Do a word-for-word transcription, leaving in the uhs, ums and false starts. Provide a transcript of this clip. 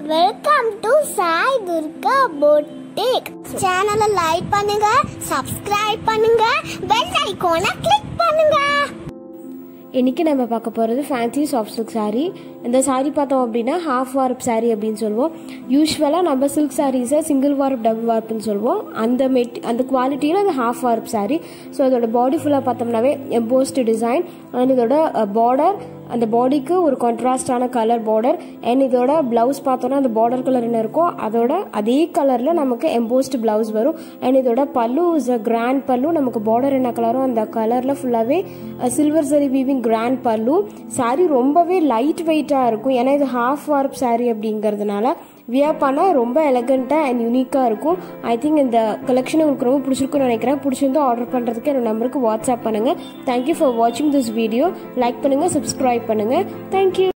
Welcome to Sai Durga Boutique. Channel like பண்ணுங்க, subscribe பண்ணுங்க, bell icon click பண்ணுங்க. இன்னைக்கு நம்ம பார்க்க போகிறது ஃபேன்சி சாஃப்ட் சில்க் சாரீ. இந்த சாரீ பார்த்தோம் அப்படின்னா ஹாஃப் வார்ப் சாரீ அப்படின்னு சொல்லுவோம். யூஸ்வலாக நம்ம சில்க் சாரீஸை சிங்கிள் வார்ப் டபுள் வார்ப்னு சொல்லுவோம். அந்த மெட் அந்த குவாலிட்டியில் அது ஹாஃப் வார்ப் சாரீ. ஸோ அதோட பாடி ஃபுல்லாக பார்த்தோம்னாவே எம்போஸ்டு டிசைன் அண்ட் இதோட பார்டர், அந்த பாடிக்கு ஒரு கான்ட்ராஸ்டான கலர் பார்டர். அண்ட் இதோட பிளவுஸ் பார்த்தோன்னா அந்த பார்டர் கலர் என்ன இருக்கோ அதோட அதே கலரில் நமக்கு எம்போஸ்டு பிளவுஸ் வரும். அண்ட் இதோட பல்லு இஸ் அ கிராண்ட் பல்லு. நமக்கு பார்டர் என்ன கலரோ அந்த கலரில் ஃபுல்லாகவே சில்வர் சரி வீவிங் கிராண்ட் பல்லு. சாரீ ரொம்பவே லைட் வெயிட்டாக இருக்கும். ஏன்னா இது ஹாஃப் வார்ப் சாரீ அப்படிங்கிறதுனால வியர் பண்ணால் ரொம்ப எலகண்ட்டாக அண்ட் யூனிக்காக இருக்கும். ஐ திங்க் இந்த கலெக்ஷன் உங்களுக்கு ரொம்ப பிடிச்சிருக்குன்னு நினைக்கிறேன். பிடிச்சிருந்தோ ஆர்டர் பண்ணுறதுக்கு என்னோட நம்பருக்கு வாட்ஸ்அப் பண்ணுங்கள். தேங்க்யூ ஃபார் வாட்சிங் திஸ் வீடியோ. லைக் பண்ணுங்கள், சப்ஸ்கிரைப் பண்ணுங்கள். தேங்க்யூ.